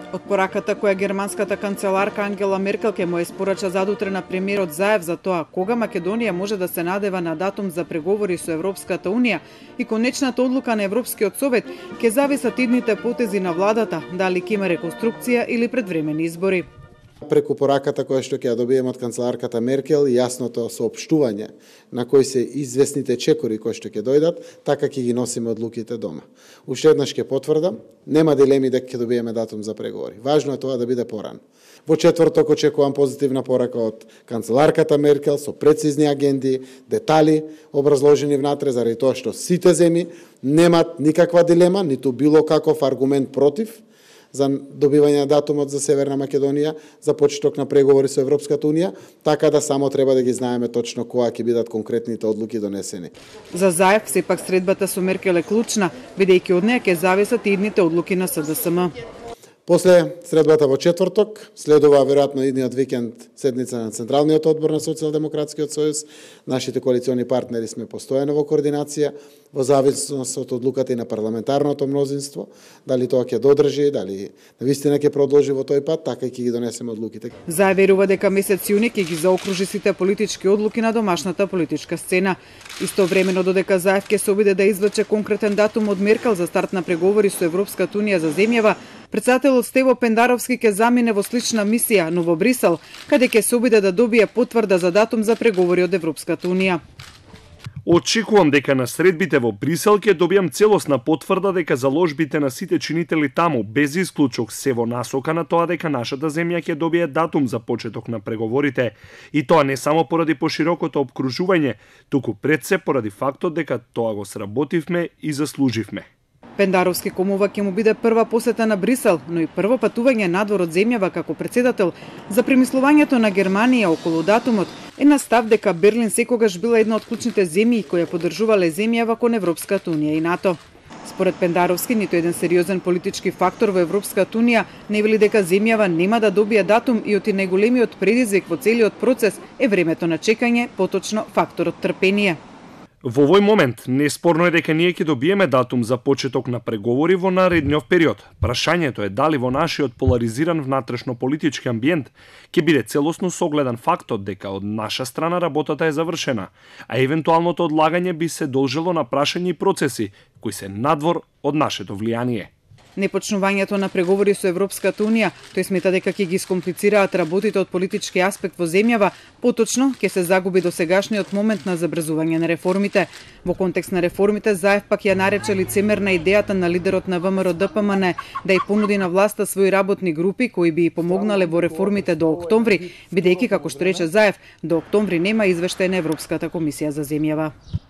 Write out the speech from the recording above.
Од пораката која германската канцеларка Ангела Меркел ќе му испорача задутре на премиерот Заев за тоа кога Македонија може да се надева на датум за преговори со Европската Унија и конечната одлука на Европскиот совет ќе зависат идните потези на владата, дали ќе има реконструкција или предвремени избори. Преку пораката која што ќе ја добиеме од канцеларката Меркел и јасното соопштување на кои се известните чекори кои што ќе дојдат, така ќе ги носиме одлуките дома. Уште еднаш ќе потврдам, нема дилеми дека ќе добиеме датум за преговори. Важно е тоа да биде порано. Во четврток очекувам позитивна порака од канцеларката Меркел со прецизни агенди, детали образложени внатре, заради тоа што сите земји немат никаква дилема, ниту било каков аргумент против за добивање на датумот за Северна Македонија, за почеток на преговори со Европската Унија, така да само треба да ги знаеме точно кога ќе бидат конкретните одлуки донесени. За Заев сепак средбата со Меркел е клучна, бидејќи од неа ќе зависат и идните одлуки на СДСМ. После средбата во четврток, следува веројатно идниот викенд седница на Централниот одбор на Социјалдемократскиот сојуз. Нашите коалициони партнери сме постојано во координација, во зависност од одлуката и на парламентарното мнозинство, дали тоа ќе додржи, дали навистина ќе продолжи во тој пат, така и ќе ги донесеме одлуките. Заев верува дека месец јуни ќе ги заокружи сите политички одлуки на домашната политичка сцена. Истовремено додека Заев ќе се обиде да извлече конкретен датум од Меркел за старт на преговори со Европската Унија за земјава, председателот Стево Пендаровски ќе замине во слична мисија, но во Брисел, каде ќе се обиде да добие потврда за датум за преговори од Европската Унија. Очекувам дека на средбите во Брисел ќе добијам целосна потврда дека заложбите на сите чинители таму без исклучок се во насока на тоа дека нашата земја ќе добие датум за почеток на преговорите, и тоа не само поради поширокото обкружување, туку пред се поради фактот дека тоа го сработивме и заслуживме. Пендаровски комува ќе му биде прва посета на Брисел, но и прво патување надвор од земјава како председател за премислувањето на Германија околу датумот е на став дека Берлин секогаш била една од клучните земји која поддржувале земјава кон Европската Унија и НАТО. Според Пендаровски, ниту еден сериозен политички фактор во Европската Унија не вели дека земјава нема да добие датум и оти најголемиот предизвик во целиот процес е времето на чекање, поточно факторот трпение. Во овој момент, неспорно е дека ние ќе добиеме датум за почеток на преговори во наредниот период. Прашањето е дали во нашиот поларизиран внатрешно-политички амбиент ќе биде целосно согледан фактот дека од наша страна работата е завршена, а евентуалното одлагање би се должело на прашања и процеси кои се надвор од нашето влијание. Непочнувањето на преговори со Европската Унија, тој смета дека ќе ги скомплицираат работите од политички аспект во земјава, поточно ќе се загуби досегашниот момент на забрзување на реформите. Во контекст на реформите, Заев пак ја нарече лицемерна идејата на лидерот на ВМРО ДПМН да ја понуди на власта своји работни групи кои би помогнале во реформите до октомври, бидејќи, како што рече Заев, до октомври нема извештај на Европската комисија за земјава.